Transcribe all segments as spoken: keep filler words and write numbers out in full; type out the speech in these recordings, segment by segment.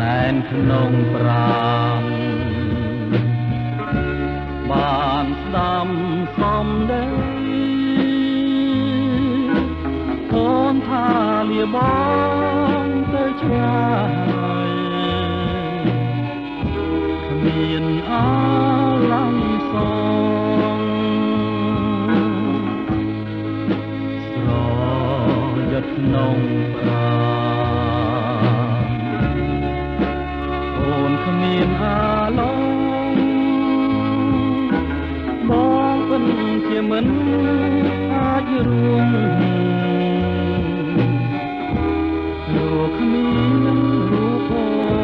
ែនក្នុងប្រាំបានស្ដាំសំដីអូនថាលាបងទៅឆ្ងាយគ្មានអាឡំសងស្រយុតក្នុងប្រាអូនគ្មានអាឡំបងមិនជាមិនអាចរួមលោកគ្មានរូបអូ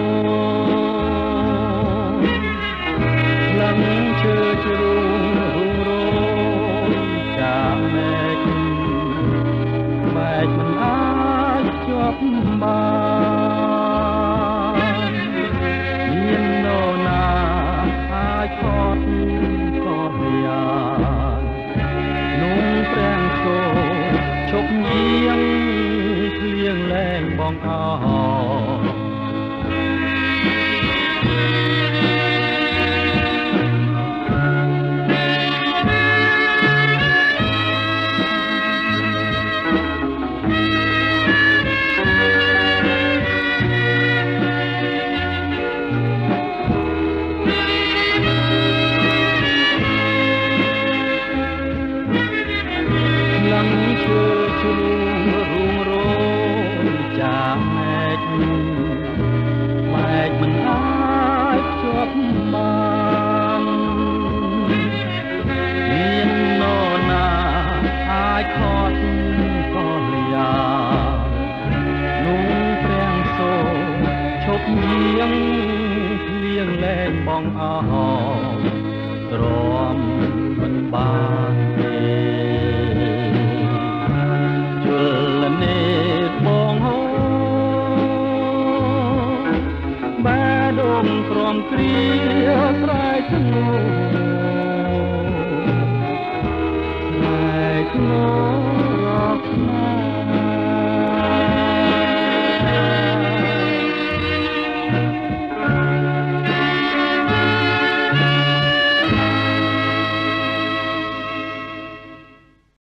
នលំជឿជ្រុងរុងរងចាំមែកមែកមិនអាចជាប់បានមាននរណាអាចខត់ក៏យ៉ាងนุ่งแปรงโซชกเยียงเพลียงแรงบองอเชื่อชูรุงโรยจากแมกแมกมันหายจบบ้านเมียนโนนาหายคอดก็ยานุ่งแปรงโซชกเยียงเลี้ยงแรงบองอาหอตรอมมันบานព្រមគ្រាស្រែកធ្ងោស្រែកធ្ងោ